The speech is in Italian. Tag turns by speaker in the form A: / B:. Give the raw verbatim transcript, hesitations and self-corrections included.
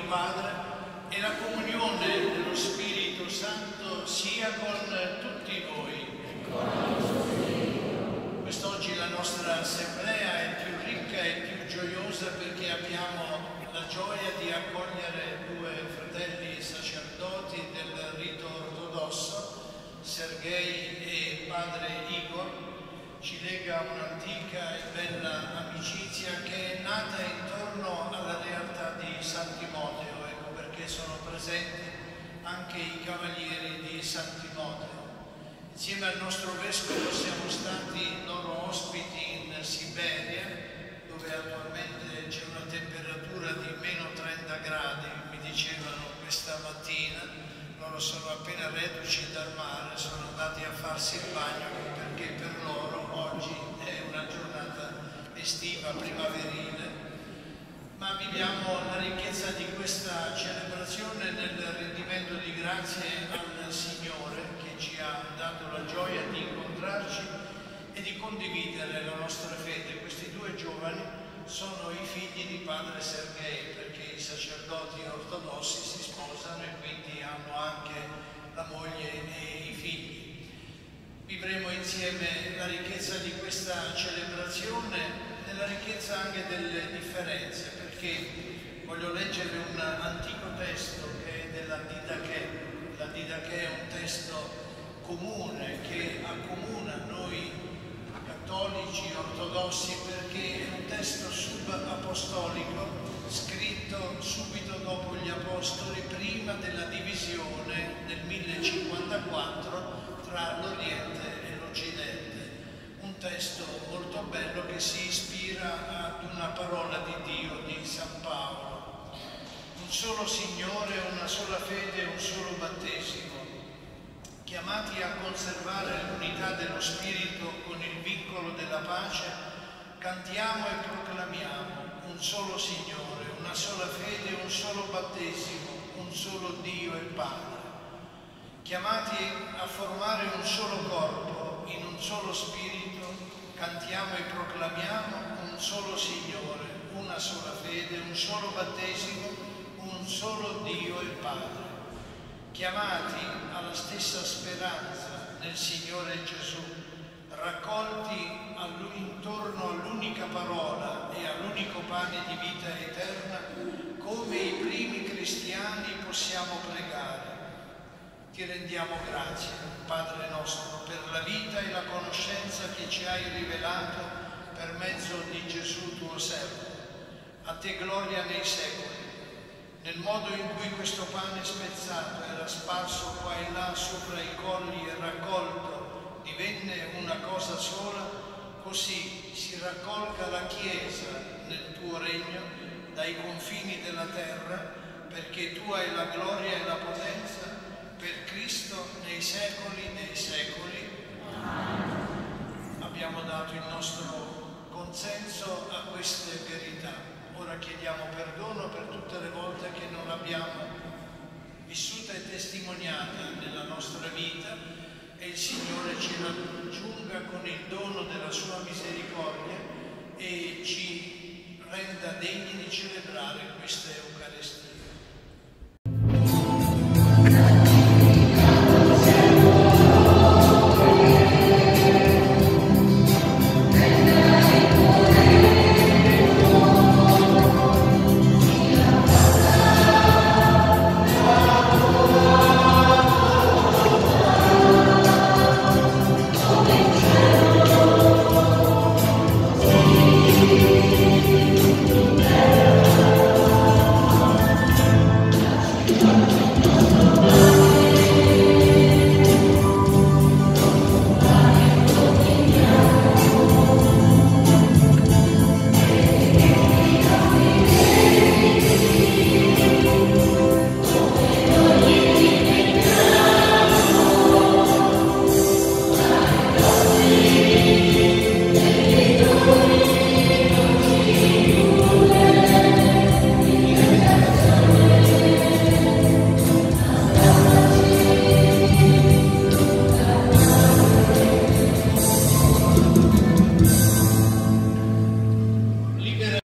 A: Padre e la comunione dello Spirito Santo sia con tutti voi. Quest'oggi la nostra assemblea è più ricca e più gioiosa perché abbiamo la gioia di accogliere due fratelli sacerdoti del rito ortodosso, Sergei e padre Igor. Ci lega un'antica e bella amicizia che è nata intorno alla realtà di San Timoteo, ecco perché sono presenti anche i cavalieri di San Timoteo. Insieme al nostro vescovo siamo stati loro ospiti in Siberia, dove attualmente c'è una temperatura di meno trenta gradi, mi dicevano questa mattina. Loro sono appena reduci dal mare, sono andati a farsi il bagno perché per loro oggi è una giornata estiva, primaverile. Ma viviamo la ricchezza di questa celebrazione nel rendimento di grazie al Signore che ci ha dato la gioia di incontrarci e di condividere la nostra fede. Questi due giovani sono i figli di padre Sergei, perché i sacerdoti ortodossi si sposano e quindi hanno anche la moglie e i figli. Vivremo insieme la ricchezza di questa celebrazione e la ricchezza anche delle differenze, perché voglio leggere un antico testo che è della Didache. La Didache è un testo comune che accomuna noi cattolici ortodossi perché è un testo subapostolico scritto subito dopo gli apostoli, prima della divisione nel millecinquantaquattro tra l'Oriente e l'Occidente. Un testo molto bello che si ispira ad una parola di Dio di San Paolo. Un solo Signore, una sola fede, un solo battesimo. Chiamati a conservare l'unità dello Spirito con il vincolo della pace, cantiamo e proclamiamo un solo Signore, una sola fede, un solo battesimo, un solo Dio e Padre. Chiamati a formare un solo corpo, in un solo Spirito, cantiamo e proclamiamo un solo Signore, una sola fede, un solo battesimo, un solo Dio e Padre. Chiamati alla stessa speranza nel Signore Gesù, raccolti intorno all'unica parola e all'unico pane di vita eterna, come i primi cristiani possiamo pregare. Ti rendiamo grazie, Padre nostro, per la vita e la conoscenza che ci hai rivelato per mezzo di Gesù tuo servo. A te gloria nei secoli. Nel modo in cui questo pane spezzato era sparso qua e là sopra i colli e raccolto divenne una cosa sola, così si raccolga la Chiesa nel tuo regno dai confini della terra, perché tu hai la gloria e la potenza per Cristo nei secoli dei secoli. Abbiamo dato il nostro consenso a queste verità. Ora chiediamo perdono per tutte le volte che non l'abbiamo vissuta e testimoniata nella nostra vita e il Signore ci raggiunga con il dono della sua misericordia e ci renda degni di celebrare questa Eucaristia.